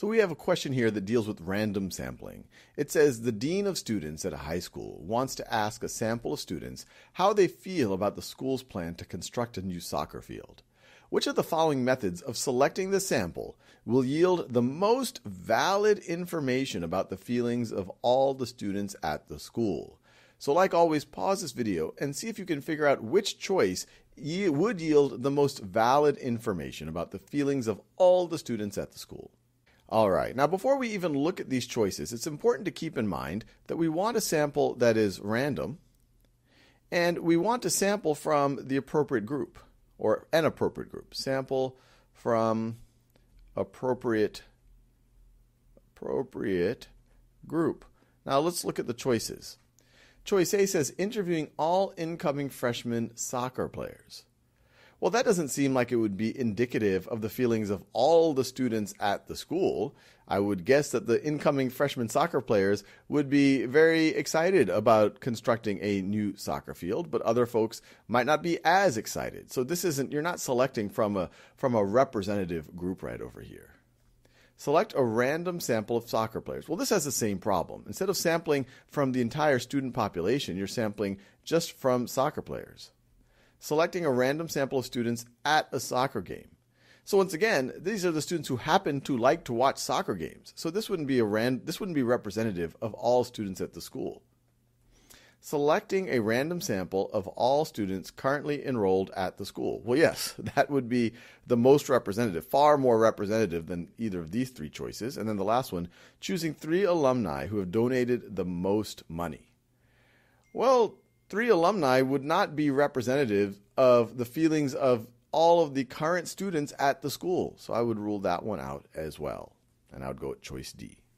So we have a question here that deals with random sampling. It says the dean of students at a high school wants to ask a sample of students how they feel about the school's plan to construct a new soccer field. Which of the following methods of selecting the sample will yield the most valid information about the feelings of all the students at the school? So like always, pause this video and see if you can figure out which choice would yield the most valid information about the feelings of all the students at the school. All right, now before we even look at these choices, it's important to keep in mind that we want a sample that is random, and we want to sample from the appropriate group, or an appropriate group. Sample from appropriate group. Now let's look at the choices. Choice A says interviewing all incoming freshman soccer players. Well, that doesn't seem like it would be indicative of the feelings of all the students at the school. I would guess that the incoming freshman soccer players would be very excited about constructing a new soccer field, but other folks might not be as excited. So you're not selecting from a representative group right over here. Select a random sample of soccer players. Well, this has the same problem. Instead of sampling from the entire student population, you're sampling just from soccer players. Selecting a random sample of students at a soccer game. So once again, these are the students who happen to like to watch soccer games. So this wouldn't be representative of all students at the school. Selecting a random sample of all students currently enrolled at the school. Well, yes, that would be the most representative, far more representative than either of these three choices. And then the last one, choosing 3 alumni who have donated the most money. Well, 3 alumni would not be representative of the feelings of all of the current students at the school. So I would rule that one out as well. And I would go with choice D.